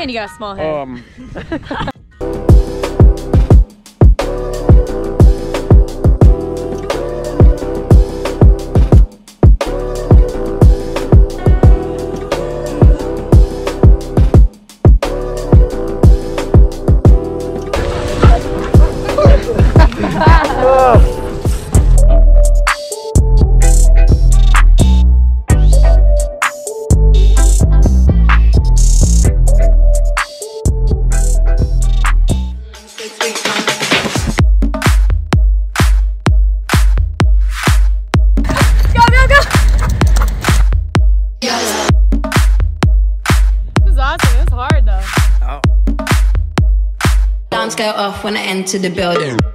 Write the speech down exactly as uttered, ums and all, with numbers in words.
And you got a small head. Um. Hard though. Alarms go off when I enter the building.